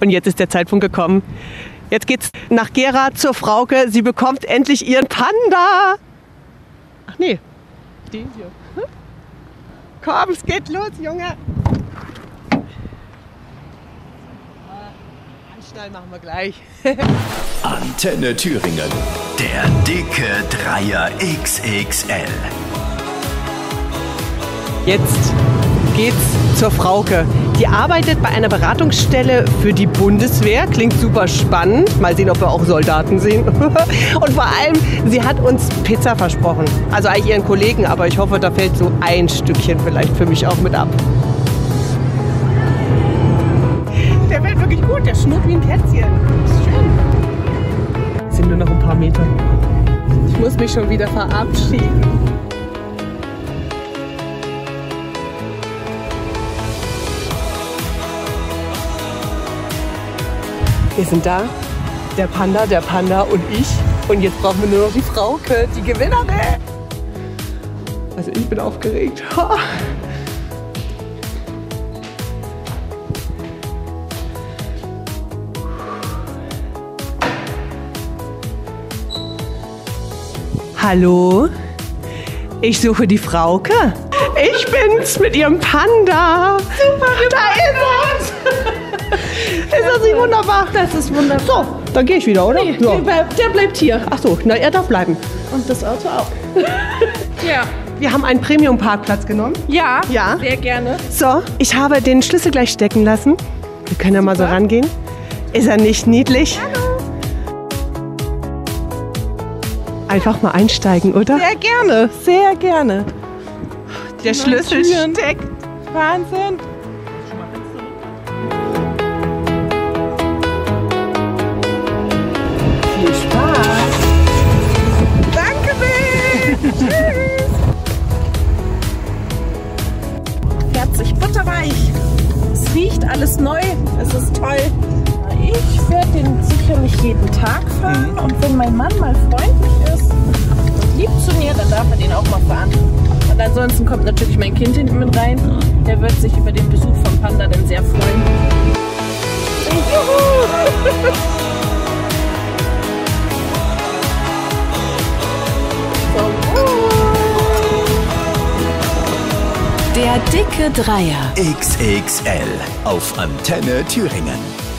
Und jetzt ist der Zeitpunkt gekommen. Jetzt geht's nach Gera zur Frauke. Sie bekommt endlich ihren Panda. Ach nee, die hier. Komm, es geht los, Junge. Anschnallen machen wir gleich. Antenne Thüringen, der dicke Dreier XXL. Jetzt geht's zur Frauke. Die arbeitet bei einer Beratungsstelle für die Bundeswehr. Klingt super spannend. Mal sehen, ob wir auch Soldaten sehen. Und vor allem, sie hat uns Pizza versprochen. Also eigentlich ihren Kollegen, aber ich hoffe, da fällt so ein Stückchen vielleicht für mich auch mit ab. Der fällt wirklich gut, der schnurrt wie ein Kätzchen. Ist schön. Es sind nur noch ein paar Meter. Ich muss mich schon wieder verabschieden. Wir sind da, der Panda und ich. Und jetzt brauchen wir nur noch die Frauke, die Gewinnerin. Also ich bin aufgeregt. Hallo, ich suche die Frauke. Ich bin's mit ihrem Panda. Super, da ist es. Ist das nicht wunderbar? Das ist wunderbar. So, dann gehe ich wieder, oder? Nee, So. der bleibt hier. Ach so, na, er darf bleiben. Und das Auto auch. Ja. Wir haben einen Premium-Parkplatz genommen. Ja, Ja. sehr gerne. So, ich habe den Schlüssel gleich stecken lassen. Wir können ja mal so rangehen. Ist er nicht niedlich? Hallo. Einfach mal einsteigen, oder? Sehr gerne, sehr gerne. Der Schlüssel Türen. steckt. Wahnsinn. Viel Spaß. Danke, Bill. Tschüss. Fährt sich butterweich. Es riecht alles neu. Es ist toll. Ich werde den sicherlich jeden Tag fahren. Und wenn mein Mann mal freundlich ist und lieb zu mir, dann darf er den auch mal fahren. Und ansonsten kommt natürlich mein Kind hinten mit rein. Der wird sich über den Besuch vom Panda dann sehr freuen. Juhu! Der dicke Dreier XXL auf Antenne Thüringen.